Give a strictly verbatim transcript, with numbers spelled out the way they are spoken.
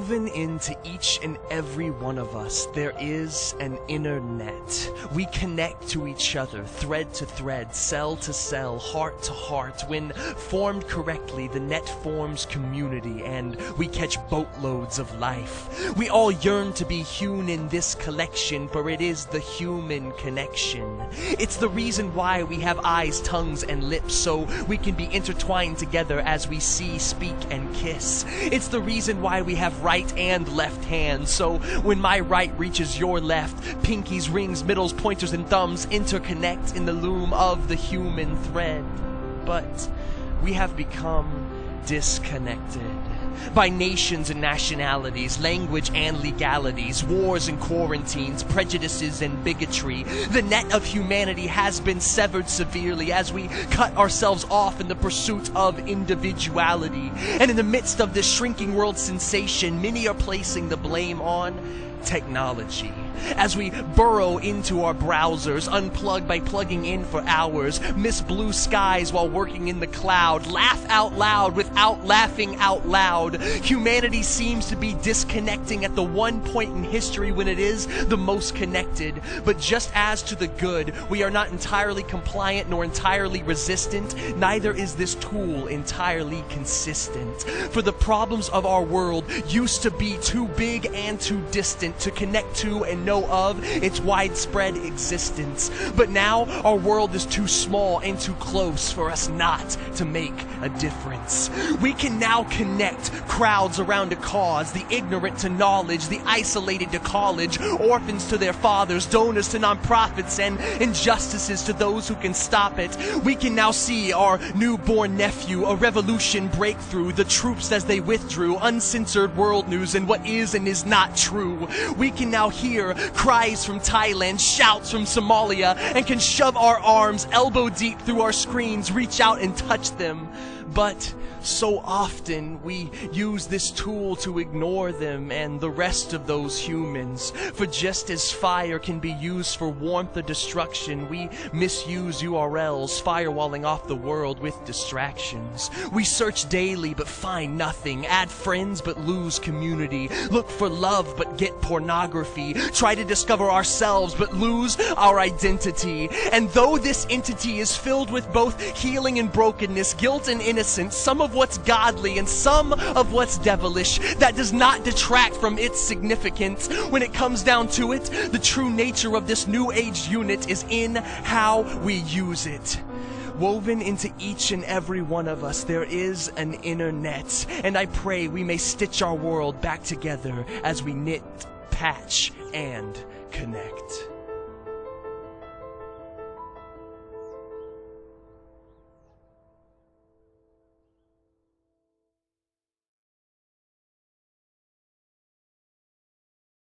Woven into each and every one of us, there is an inner net. We connect to each other, thread to thread, cell to cell, heart to heart. When formed correctly, the net forms community, and we catch boatloads of life. We all yearn to be hewn in this collection, for it is the human connection. It's the reason why we have eyes, tongues, and lips, so we can be intertwined together as we see, speak, and kiss. It's the reason why we have right and left hands, so when my right reaches your left, pinkies, rings, middles, pointers, and thumbs interconnect in the loom of the human thread. But we have become disconnected by nations and nationalities, language and legalities, wars and quarantines, prejudices and bigotry. The net of humanity has been severed severely as we cut ourselves off in the pursuit of individuality. And in the midst of this shrinking world sensation, many are placing the blame on technology. As we burrow into our browsers, unplug by plugging in for hours, miss blue skies while working in the cloud, laugh out loud without laughing out loud. Humanity seems to be disconnecting at the one point in history when it is the most connected. But just as to the good, we are not entirely compliant nor entirely resistant, neither is this tool entirely consistent. For the problems of our world used to be too big and too distant to connect to and know of its widespread existence. But now our world is too small and too close for us not to make a difference. We can now connect crowds around a cause, the ignorant to knowledge, the isolated to college, orphans to their fathers, donors to nonprofits, and injustices to those who can stop it. We can now see our newborn nephew, a revolution breakthrough, the troops as they withdrew, uncensored world news and what is and is not true. We can now hear cries from Thailand, shouts from Somalia, and can shove our arms elbow deep through our screens, reach out and touch them. But so often we use this tool to ignore them and the rest of those humans. For just as fire can be used for warmth or destruction, we misuse U R Ls, firewalling off the world with distractions. We search daily but find nothing, add friends but lose community, look for love but get pornography, try to discover ourselves but lose our identity. And though this entity is filled with both healing and brokenness, guilt and innocence, some of what's godly and some of what's devilish, that does not detract from its significance. When it comes down to it, the true nature of this new age unit is in how we use it. Woven into each and every one of us, there is an inner net, and I pray we may stitch our world back together as we knit, patch, and connect.